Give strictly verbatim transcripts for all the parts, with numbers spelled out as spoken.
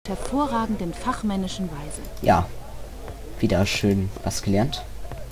hervorragenden fachmännischen Weise. Ja, wieder schön was gelernt.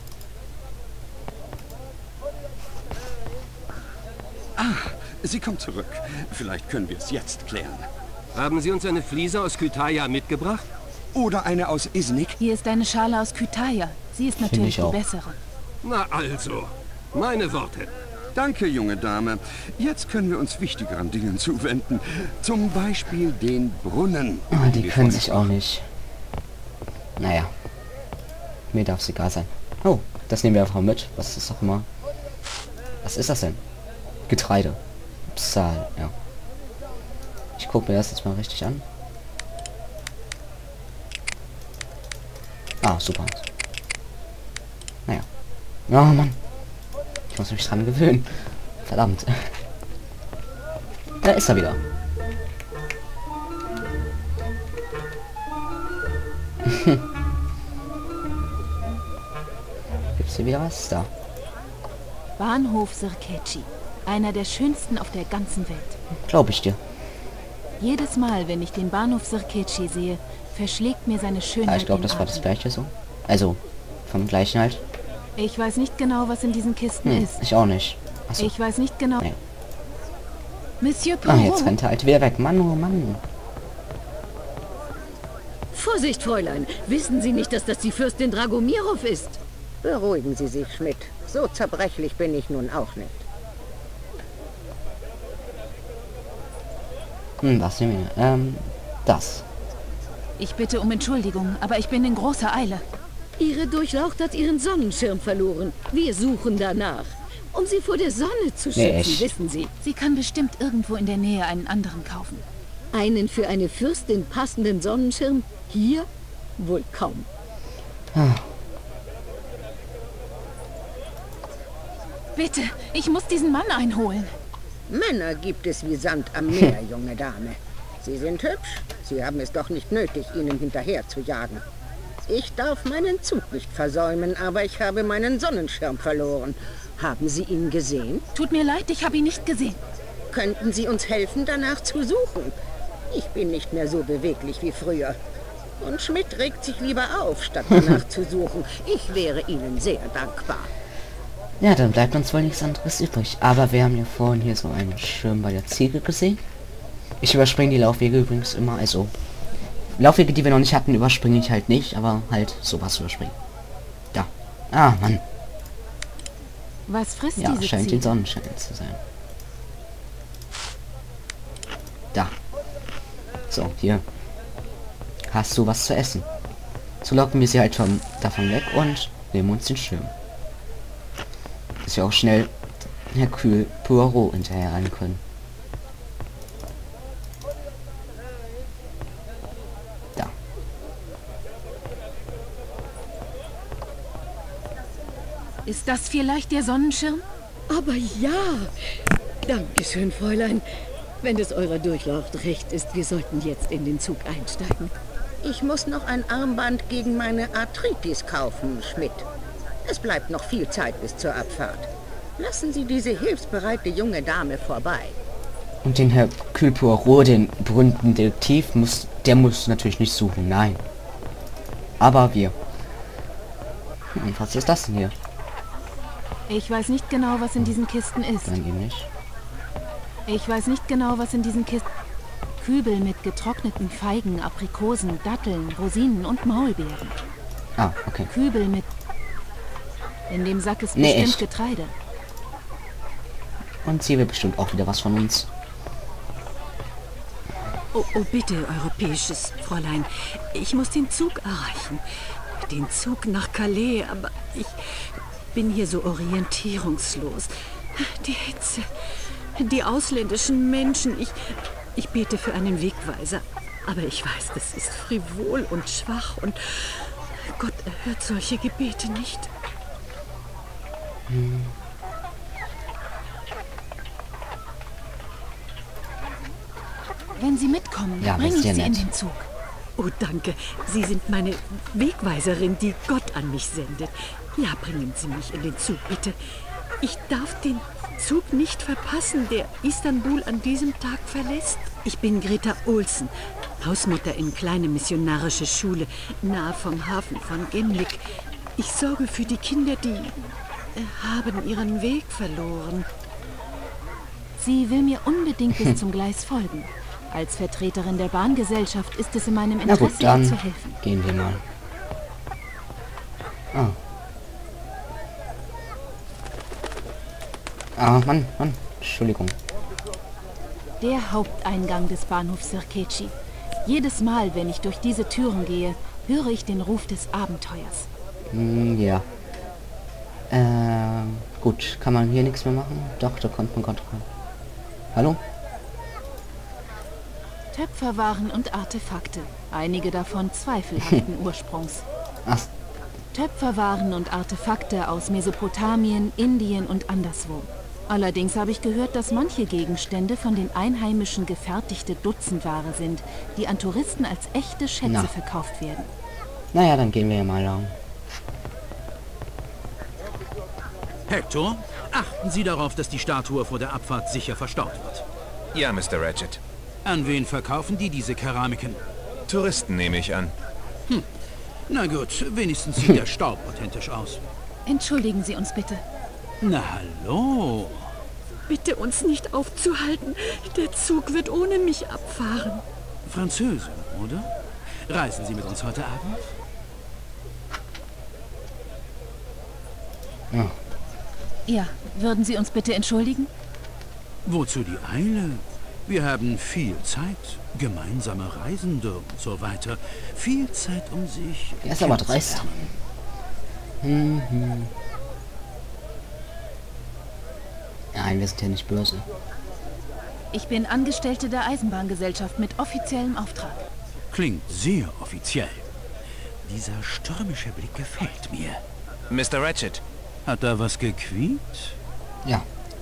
Ah, sie kommt zurück. Vielleicht können wir es jetzt klären. Haben Sie uns eine Fliese aus Kütahya mitgebracht? Oder eine aus Iznik? Hier ist eine Schale aus Kütahya. Sie ist natürlich die auch. bessere. Na also, meine Worte. Danke, junge Dame. Jetzt können wir uns wichtigeren Dingen zuwenden. Zum Beispiel den Brunnen. Ah, die können sich auch nicht. Naja. Mir darf es egal sein. Oh, das nehmen wir einfach mit. Was ist das auch immer? Was ist das denn? Getreide. Psal, ja. Ich gucke mir das jetzt mal richtig an. Ah, super. Naja. Oh Mann. Ich muss mich dran gewöhnen. Verdammt. Da ist er wieder. Gibt's hier wieder was? Da. Bahnhof Sirkeci. Einer der schönsten auf der ganzen Welt. Glaube ich dir. Jedes Mal, wenn ich den Bahnhof Sirkeci sehe, verschlägt mir seine Schönheit. Ja, ich glaube, den das war das Atem. gleiche so. Also, vom gleichen halt. Ich weiß nicht genau, was in diesen Kisten Hm, ist. ich auch nicht. Achso. Ich weiß nicht genau. Nee. Monsieur Ah, jetzt Poirot. rennt er halt wieder weg. Mann, oh Mann. Vorsicht, Fräulein. Wissen Sie nicht, dass das die Fürstin Dragomirov ist? Beruhigen Sie sich, Schmidt. So zerbrechlich bin ich nun auch nicht. Hm, was nehmen wir? Ähm, das. Ich bitte um Entschuldigung, aber ich bin in großer Eile. Ihre Durchlaucht hat ihren Sonnenschirm verloren. Wir suchen danach. Um sie vor der Sonne zu schützen, Nee, ich- wissen Sie. Sie kann bestimmt irgendwo in der Nähe einen anderen kaufen. Einen für eine Fürstin passenden Sonnenschirm? Hier? Wohl kaum. Bitte, ich muss diesen Mann einholen. Männer gibt es wie Sand am Meer, junge Dame. Sie sind hübsch. Sie haben es doch nicht nötig, ihnen hinterher zu jagen. Ich darf meinen Zug nicht versäumen, aber ich habe meinen Sonnenschirm verloren. Haben Sie ihn gesehen? Tut mir leid, ich habe ihn nicht gesehen. Könnten Sie uns helfen, danach zu suchen? Ich bin nicht mehr so beweglich wie früher. Und Schmidt regt sich lieber auf, statt danach zu suchen. Ich wäre Ihnen sehr dankbar. Ja, dann bleibt uns wohl nichts anderes übrig. Aber wir haben ja vorhin hier so einen Schirm bei der Ziege gesehen. Ich überspringe die Laufwege übrigens immer. Also, Laufwege, die wir noch nicht hatten, überspringe ich halt nicht. Aber halt sowas überspringen. Da. Ah, Mann. Was frisst Ja, diese scheint Ziege? den Sonnenschein zu sein. Da. So, hier. Hast du was zu essen? So locken wir sie halt von, davon weg und nehmen uns den Schirm. Dass wir auch schnell Hercule Poirot hinterher rein können. Da. Ist das vielleicht der Sonnenschirm? Aber ja. Dankeschön, Fräulein. Wenn es eurer Durchlaucht recht ist, wir sollten jetzt in den Zug einsteigen. Ich muss noch ein Armband gegen meine Arthritis kaufen, Schmidt. Es bleibt noch viel Zeit bis zur Abfahrt. Lassen Sie diese hilfsbereite junge Dame vorbei. Und den Hercule Poirot, den berühmten Detektiv, muss, der muss natürlich nicht suchen, nein. Aber wir. Hm, was ist das denn hier? Ich weiß nicht genau, was in diesen Kisten ist. Dann eben nicht. Ich weiß nicht genau, was in diesen Kisten... Kübel mit getrockneten Feigen, Aprikosen, Datteln, Rosinen und Maulbeeren. Ah, okay. Kübel mit... In dem Sack ist Nee, bestimmt echt. Getreide. Und sie will bestimmt auch wieder was von uns. Oh, oh, bitte, europäisches Fräulein. Ich muss den Zug erreichen. Den Zug nach Calais, aber ich bin hier so orientierungslos. Die Hitze, die ausländischen Menschen. Ich, ich bete für einen Wegweiser. Aber ich weiß, das ist frivol und schwach und Gott erhört solche Gebete nicht. Hm. Wenn Sie mitkommen, Ja, bringe das ich ist Sie ja in nett. den Zug. Oh, danke. Sie sind meine Wegweiserin, die Gott an mich sendet. Ja, bringen Sie mich in den Zug, bitte. Ich darf den Zug nicht verpassen, der Istanbul an diesem Tag verlässt. Ich bin Greta Olsen, Hausmutter in kleine missionarische Schule, nahe vom Hafen von Gemlik. Ich sorge für die Kinder, die äh, haben ihren Weg verloren. Sie will mir unbedingt bis zum Gleis folgen. Als Vertreterin der Bahngesellschaft ist es in meinem Na gut, Interesse, ihr dann zu helfen. gehen wir mal. Ah. Ah, Mann, Mann. Entschuldigung. Der Haupteingang des Bahnhofs Sirkeci. Jedes Mal, wenn ich durch diese Türen gehe, höre ich den Ruf des Abenteuers. Hm, ja. Ähm, gut. Kann man hier nichts mehr machen? Doch, da kommt man Kontrolle. Hallo? Töpferwaren und Artefakte. Einige davon zweifelhaften Ursprungs. Ach, Töpferwaren und Artefakte aus Mesopotamien, Indien und anderswo. Allerdings habe ich gehört, dass manche Gegenstände von den Einheimischen gefertigte Dutzendware sind, die an Touristen als echte Schätze Na. verkauft werden. naja, dann gehen wir ja mal lang. Hector, achten Sie darauf, dass die Statue vor der Abfahrt sicher verstaut wird. Ja, Mister Ratchet. An wen verkaufen die diese Keramiken? Touristen nehme ich an. Na gut, wenigstens sieht der Staub authentisch aus. Entschuldigen Sie uns bitte. Na hallo. Bitte uns nicht aufzuhalten. Der Zug wird ohne mich abfahren. Französin, oder? Reisen Sie mit uns heute Abend? Ja. Ja, würden Sie uns bitte entschuldigen? Wozu die Eile? Wir haben viel Zeit, gemeinsame Reisende und so weiter. Viel Zeit, um sich Er ist aber dreist. kennenzulernen. Hm, hm. Nein, wir sind ja nicht böse. Ich bin Angestellte der Eisenbahngesellschaft mit offiziellem Auftrag. Klingt sehr offiziell. Dieser stürmische Blick gefällt mir. Mister Ratchet. Hat da was gequiekt? Ja.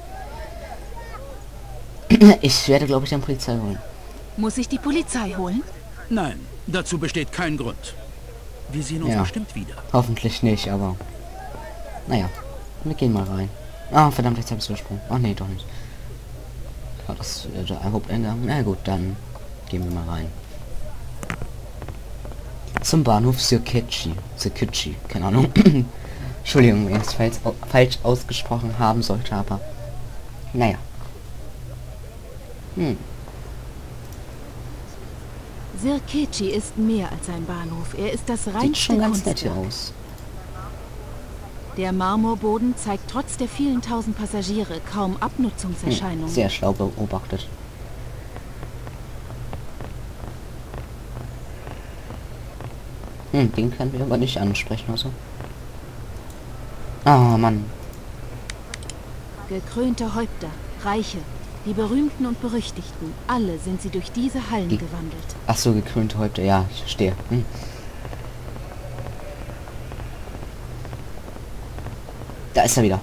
Ich werde, glaube ich, dann Polizei holen. Muss ich die Polizei holen? Nein, dazu besteht kein Grund. Wir sehen uns Ja. bestimmt wieder. Hoffentlich nicht, aber... Naja, wir gehen mal rein. Ah, verdammt, jetzt habe ich übersprungen. Ach nee, doch nicht. War das äh, der Haupteingang? Na gut, dann gehen wir mal rein. Zum Bahnhof Sirkeci. Sirkeci, keine Ahnung. Entschuldigung, wenn ich es falsch, au falsch ausgesprochen haben sollte, aber... Naja. Hm. Sirkeci ist mehr als ein Bahnhof. Er ist das Sieht reinste schon ganz nett hier Kunstwerk. aus. Der Marmorboden zeigt trotz der vielen tausend Passagiere kaum Abnutzungserscheinungen. Hm, sehr schlau beobachtet. Hm, den können wir aber nicht ansprechen, also. Ah, Mann. Gekrönte Häupter, Reiche, die Berühmten und Berüchtigten, alle sind sie durch diese Hallen Die- gewandelt. Ach so, gekrönte Häupter, ja, ich verstehe. Hm. Da ist er wieder.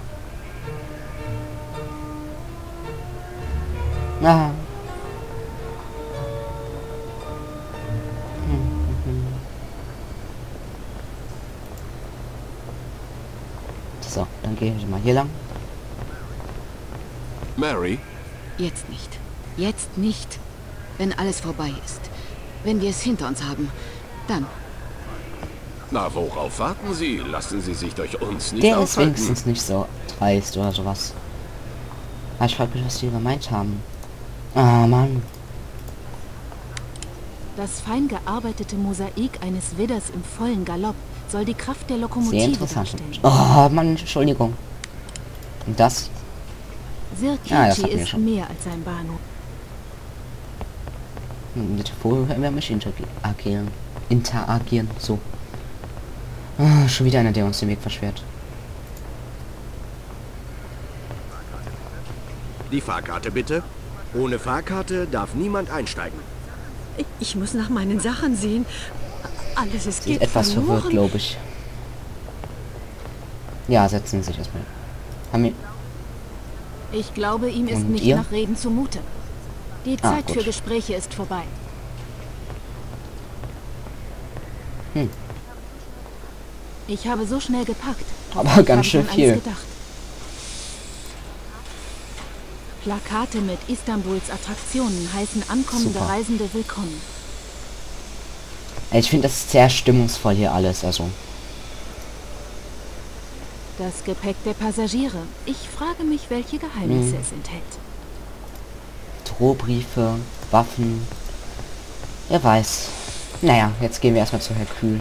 Ah. Hm, hm, hm. So, dann gehen wir mal hier lang. Mary? Jetzt nicht. Jetzt nicht. Wenn alles vorbei ist. Wenn wir es hinter uns haben, dann. Na, worauf warten Sie? Lassen Sie sich durch uns nicht Der ist aufhalten. wenigstens nicht so dreist oder sowas. Aber ich frage mich, was die gemeint haben. Ah, Mann. Das fein gearbeitete Mosaik eines Widders im vollen Galopp soll die Kraft der Sehr Lokomotive interessant. darstellen. Oh, Mann, Entschuldigung. Und das? Sirkeci Ah, das hatten wir ist schon. mehr als ein Bahnhof. Hm, Mit vorher hören wir mich interagieren. Interagieren, so. Ah, schon wieder einer, der uns den Weg versperrt. Die Fahrkarte bitte. Ohne Fahrkarte darf niemand einsteigen. Ich, ich muss nach meinen Sachen sehen. Alles ist Sie ist geht etwas verwirrt, verloren. glaube ich. Ja, setzen Sie sich erstmal. Haben wir... Ich glaube, ihm ist Und nicht ihr? nach Reden zumute. Die Ah, Zeit gut. für Gespräche ist vorbei. Hm. Ich habe so schnell gepackt. Aber Was ganz habe ich schön an alles viel. gedacht? Plakate mit Istanbuls Attraktionen heißen ankommende Super. Reisende willkommen. Ich finde, das ist sehr stimmungsvoll hier alles, also. Das Gepäck der Passagiere. Ich frage mich, welche Geheimnisse Hm. es enthält. Drohbriefe, Waffen. Wer weiß. Naja, jetzt gehen wir erstmal zu Hercule.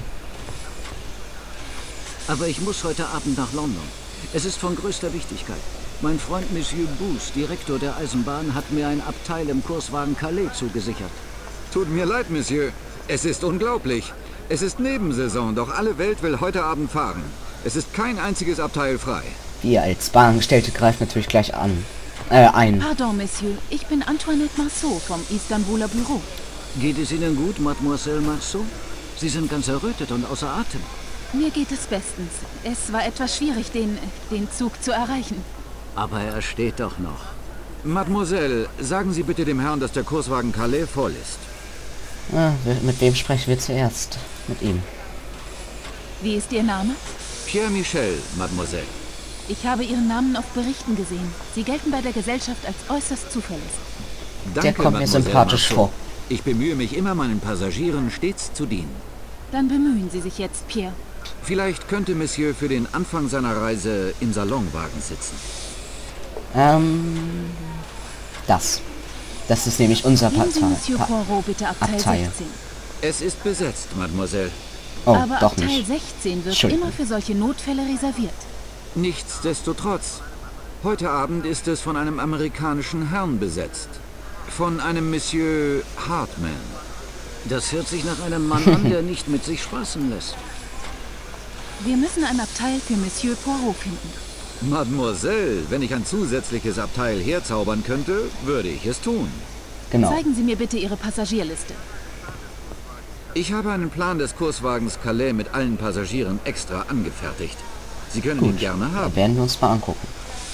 Aber ich muss heute Abend nach London. Es ist von größter Wichtigkeit. Mein Freund Monsieur Booth, Direktor der Eisenbahn, hat mir ein Abteil im Kurswagen Calais zugesichert. Tut mir leid, Monsieur. Es ist unglaublich. Es ist Nebensaison, doch alle Welt will heute Abend fahren. Es ist kein einziges Abteil frei. Wir als Bahnangestellte greifen natürlich gleich an. Äh, ein. Pardon, Monsieur. Ich bin Antoinette Marceau vom Istanbuler Büro. Geht es Ihnen gut, Mademoiselle Marceau? Sie sind ganz errötet und außer Atem. Mir geht es bestens. Es war etwas schwierig, den, den Zug zu erreichen. Aber er steht doch noch. Mademoiselle, sagen Sie bitte dem Herrn, dass der Kurswagen Calais voll ist. Ah, mit wem sprechen wir zuerst? Mit ihm. Wie ist Ihr Name? Pierre Michel, Mademoiselle. Ich habe Ihren Namen auf Berichten gesehen. Sie gelten bei der Gesellschaft als äußerst zuverlässig. Danke, Der kommt mir Mademoiselle sympathisch Marceau. vor. Ich bemühe mich immer, meinen Passagieren stets zu dienen. Dann bemühen Sie sich jetzt, Pierre. Vielleicht könnte Monsieur für den Anfang seiner Reise im Salonwagen sitzen. Ähm, das. Das ist nämlich unser Geben Sie Partei. Monsieur Poirot bitte Abteil, Abteil. sechzehn. Es ist besetzt, Mademoiselle. Oh, Aber doch Abteil nicht. sechzehn wird Entschuldigung. immer für solche Notfälle reserviert. Nichtsdestotrotz. Heute Abend ist es von einem amerikanischen Herrn besetzt. Von einem Monsieur Hartman. Das hört sich nach einem Mann an, der nicht mit sich spaßen lässt. Wir müssen ein Abteil für Monsieur Poirot finden. Mademoiselle, wenn ich ein zusätzliches Abteil herzaubern könnte, würde ich es tun. Genau. Zeigen Sie mir bitte Ihre Passagierliste. Ich habe einen Plan des Kurswagens Calais mit allen Passagieren extra angefertigt. Sie können Gut, ihn gerne da haben. werden wir uns mal angucken.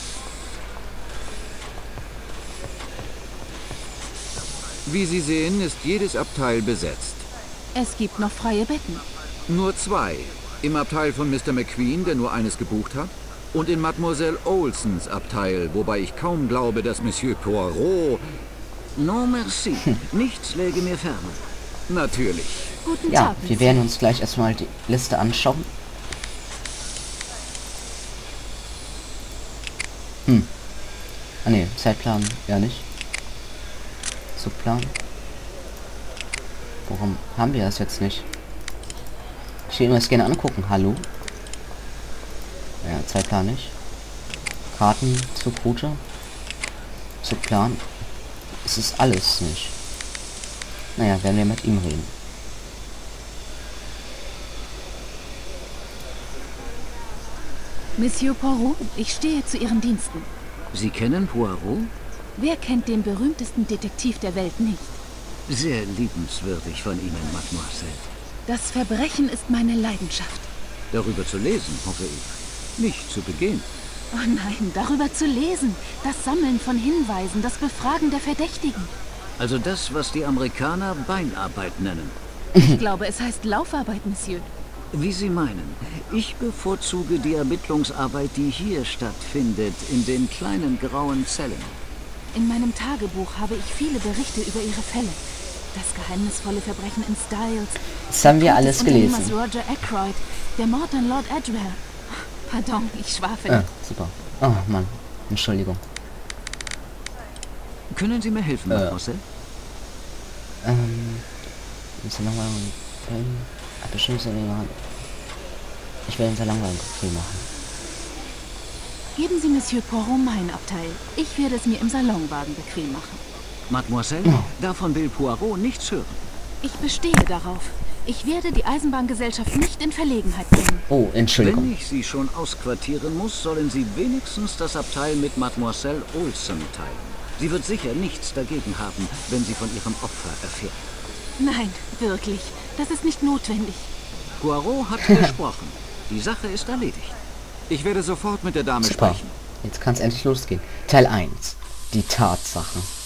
Wie Sie sehen, ist jedes Abteil besetzt. Es gibt noch freie Betten. Nur zwei. Im Abteil von Mister McQueen, der nur eines gebucht hat, und in Mademoiselle Olsons Abteil, wobei ich kaum glaube, dass Monsieur Poirot... Non merci. Nichts läge mir fern. Natürlich. Guten Ja, Tag, wir Monsieur. werden uns gleich erstmal die Liste anschauen. Hm. Ah ne, Zeitplan ja nicht. Zugplan. Warum haben wir das jetzt nicht? Ich will mir das gerne angucken. Hallo? Ja, Zeitplan nicht. Karten, Zugroute. Zugplan. Es ist alles nicht. Naja, werden wir mit ihm reden. Monsieur Poirot, ich stehe zu Ihren Diensten. Sie kennen Poirot? Wer kennt den berühmtesten Detektiv der Welt nicht? Sehr liebenswürdig von Ihnen, Mademoiselle. Das Verbrechen ist meine Leidenschaft. Darüber zu lesen, hoffe ich. Nicht zu begehen. Oh nein, darüber zu lesen. Das Sammeln von Hinweisen, das Befragen der Verdächtigen. Also das, was die Amerikaner Beinarbeit nennen. Ich glaube, es heißt Laufarbeit, Monsieur. Wie Sie meinen. Ich bevorzuge die Ermittlungsarbeit, die hier stattfindet, in den kleinen grauen Zellen. In meinem Tagebuch habe ich viele Berichte über Ihre Fälle. Das geheimnisvolle Verbrechen in Styles. Das haben wir Tod alles des gelesen. Unternehmers Roger Ackroyd. Der Mord an Lord Edgware. Pardon, ich schwafele. Ah, super. Oh Mann, Entschuldigung. Können Sie mir helfen, Äh. Mademoiselle? Ähm, ist ja nochmal ein Film. Hat bestimmt so eine. Ich werde einen sehr langweiligen Film machen. Geben Sie Monsieur Poirot mein Abteil. Ich werde es mir im Salonwagen bequem machen. Mademoiselle, Oh. davon will Poirot nichts hören. Ich bestehe darauf. Ich werde die Eisenbahngesellschaft nicht in Verlegenheit bringen. Oh, Entschuldigung. Wenn ich Sie schon ausquartieren muss, sollen Sie wenigstens das Abteil mit Mademoiselle Olson teilen. Sie wird sicher nichts dagegen haben, wenn sie von ihrem Opfer erfährt. Nein, wirklich. Das ist nicht notwendig. Poirot hat gesprochen. Die Sache ist erledigt. Ich werde sofort mit der Dame Super. sprechen. Jetzt kann es endlich losgehen. Teil eins. Die Tatsache.